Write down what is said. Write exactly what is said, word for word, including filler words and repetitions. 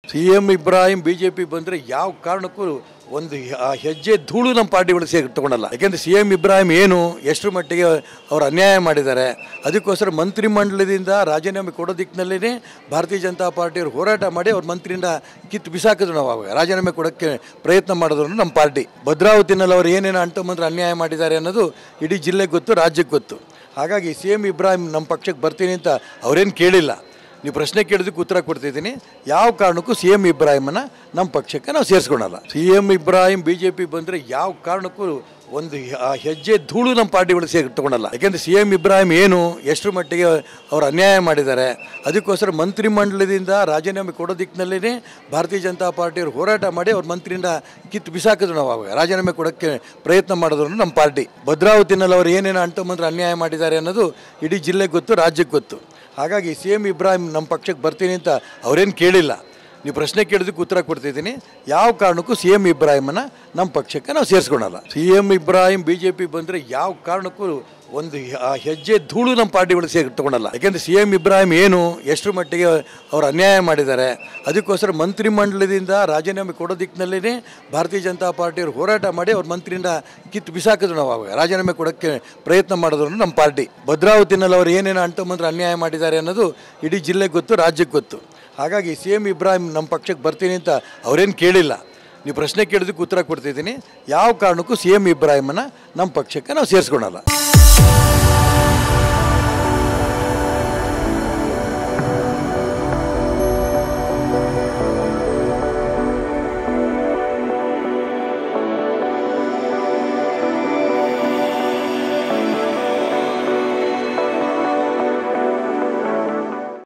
C M Ibrahim BJP ಬಂದರೆ ಯಾವ ಕಾರಣಕ್ಕೂ ಒಂದು ಹೆಜ್ಜೆ ಧೂಳು ನಮ್ಮ ಪಾರ್ಟಿಗಳು ಸೇರಿ ತಗೊಳ್ಳಲ್ಲ. ಯಾಕೆಂದರೆ ಸಿ ಎಂ ಇಬ್ರಾಹಿಂ ಏನು ಎಷ್ಟರ ಮಟ್ಟಿಗೆ ಅವರು ಅನ್ಯಾಯ ಮಾಡಿದ್ದಾರೆ, ಅದಕ್ಕೋಸ್ಕರ ಮಂತ್ರಿಮಂಡಲದಿಂದ ರಾಜೀನಾಮೆ ಕೊಡೋ ದಿಕ್ಕಿನಲ್ಲೇ ಭಾರತೀಯ ಜನತಾ ಪಾರ್ಟಿಯವರು ಹೋರಾಟ ಮಾಡಿ ಅವ್ರ ಮಂತ್ರಿಯಿಂದ ಕಿತ್ತು ಬಿಸಾಕಿದ್ರು. ನಾವು ಆವಾಗ ರಾಜೀನಾಮೆ ಕೊಡೋಕ್ಕೆ ಪ್ರಯತ್ನ ಮಾಡಿದ್ರು ನಮ್ಮ ಪಾರ್ಟಿ. ಭದ್ರಾವತಿನಲ್ಲಿ ಅವರು ಏನೇನು ಅಂಟು ಅನ್ಯಾಯ ಮಾಡಿದ್ದಾರೆ ಅನ್ನೋದು ಇಡೀ ಜಿಲ್ಲೆಗೆ ಗೊತ್ತು, ರಾಜ್ಯಕ್ಕೆ ಗೊತ್ತು. ಹಾಗಾಗಿ ಸಿ ಎಂ ಇಬ್ರಾಹಿಂ ನಮ್ಮ ಪಕ್ಷಕ್ಕೆ ಬರ್ತೀನಿ ಅಂತ ಅವರೇನು ಕೇಳಿಲ್ಲ. ನೀವು ಪ್ರಶ್ನೆ ಕೇಳಿದಕ್ಕೆ ಉತ್ತರ ಕೊಡ್ತಿದ್ದೀನಿ. ಯಾವ ಕಾರಣಕ್ಕೂ ಸಿ ಎಂ ಇಬ್ರಾಹಿಮನ್ನು ನಮ್ಮ ಪಕ್ಷಕ್ಕೆ ನಾವು ಸೇರಿಸ್ಕೊಳಲ್ಲ. C M Ibrahim B J P ಬಂದರೆ ಯಾವ ಕಾರಣಕ್ಕೂ ಒಂದು ಹೆಜ್ಜೆ ಧೂಳು ನಮ್ಮ ಪಾರ್ಟಿಗಳು ಸೇರಿ ತಗೊಳ್ಳಲ್ಲ. ಯಾಕೆಂದರೆ ಸಿ ಎಂ ಇಬ್ರಾಹಿಂ ಏನು ಎಷ್ಟರ ಮಟ್ಟಿಗೆ ಅವರು ಅನ್ಯಾಯ ಮಾಡಿದ್ದಾರೆ, ಅದಕ್ಕೋಸ್ಕರ ಮಂತ್ರಿಮಂಡಲದಿಂದ ರಾಜೀನಾಮೆ ಕೊಡೋ ದಿಕ್ಕಿನಲ್ಲೇ ಭಾರತೀಯ ಜನತಾ ಪಾರ್ಟಿಯವರು ಹೋರಾಟ ಮಾಡಿ ಅವ್ರ ಮಂತ್ರಿಯಿಂದ ಕಿತ್ತು ಬಿಸಾಕಿದ್ರು. ನಾವು ಆವಾಗ ರಾಜೀನಾಮೆ ಕೊಡೋಕ್ಕೆ ಪ್ರಯತ್ನ ಮಾಡಿದ್ರು ನಮ್ಮ ಪಾರ್ಟಿ. ಭದ್ರಾವತಿನಲ್ಲಿ ಅವರು ಏನೇನು ಅಂಟು ಅನ್ಯಾಯ ಮಾಡಿದ್ದಾರೆ ಅನ್ನೋದು ಇಡೀ ಜಿಲ್ಲೆಗೆ ಗೊತ್ತು, ರಾಜ್ಯಕ್ಕೆ ಗೊತ್ತು. ಹಾಗಾಗಿ ಸಿ ಎಂ ಇಬ್ರಾಹಿಂ ನಮ್ಮ ಪಕ್ಷಕ್ಕೆ ಬರ್ತೀನಿ ಅಂತ ಅವರೇನು ಕೇಳಿಲ್ಲ. ನೀವು ಪ್ರಶ್ನೆ ಕೇಳಿದಕ್ಕೆ ಉತ್ತರ ಕೊಡ್ತಿದ್ದೀನಿ. ಯಾವ ಕಾರಣಕ್ಕೂ ಸಿ ಎಂ ಇಬ್ರಾಹಿಮನ್ನು ನಮ್ಮ ಪಕ್ಷಕ್ಕೆ ನಾವು ಸೇರಿಸ್ಕೊಳಲ್ಲ. C M Ibrahim B J P ಬಂದರೆ ಯಾವ ಕಾರಣಕ್ಕೂ ಒಂದು ಹೆಜ್ಜೆ ಧೂಳು ನಮ್ಮ ಪಾರ್ಟಿಗಳು ಸೇರಿ ತಗೊಳ್ಳಲ್ಲ. ಯಾಕೆಂದರೆ ಸಿ ಎಂ ಇಬ್ರಾಹಿಂ ಏನು ಎಷ್ಟರ ಮಟ್ಟಿಗೆ ಅವರು ಅನ್ಯಾಯ ಮಾಡಿದ್ದಾರೆ, ಅದಕ್ಕೋಸ್ಕರ ಮಂತ್ರಿಮಂಡಲದಿಂದ ರಾಜೀನಾಮೆ ಕೊಡೋ ದಿಕ್ಕಿನಲ್ಲೇ ಭಾರತೀಯ ಜನತಾ ಪಾರ್ಟಿಯವರು ಹೋರಾಟ ಮಾಡಿ ಅವ್ರ ಮಂತ್ರಿಯಿಂದ ಕಿತ್ತು ಬಿಸಾಕಿದ್ರು. ನಾವು ಆವಾಗ ರಾಜೀನಾಮೆ ಕೊಡೋಕ್ಕೆ ಪ್ರಯತ್ನ ಮಾಡಿದ್ರು ನಮ್ಮ ಪಾರ್ಟಿ. ಭದ್ರಾವತಿನಲ್ಲಿ ಅವರು ಏನೇನು ಅಂಟು ಅನ್ಯಾಯ ಮಾಡಿದ್ದಾರೆ ಅನ್ನೋದು ಇಡೀ ಜಿಲ್ಲೆಗೆ ಗೊತ್ತು, ರಾಜ್ಯಕ್ಕೆ ಗೊತ್ತು. ಹಾಗಾಗಿ ಸಿ ಎಂ ಇಬ್ರಾಹಿಂ ನಮ್ಮ ಪಕ್ಷಕ್ಕೆ ಬರ್ತೀನಿ ಅಂತ ಅವರೇನು ಕೇಳಿಲ್ಲ. ನೀವು ಪ್ರಶ್ನೆ ಕೇಳಿದಕ್ಕೆ ಉತ್ತರ ಕೊಡ್ತಿದ್ದೀನಿ. ಯಾವ ಕಾರಣಕ್ಕೂ ಸಿ ಎಂ ಇಬ್ರಾಹಿಮನ್ನು ನಮ್ಮ ಪಕ್ಷಕ್ಕೆ ನಾವು ಸೇರಿಸ್ಕೊಳಲ್ಲ.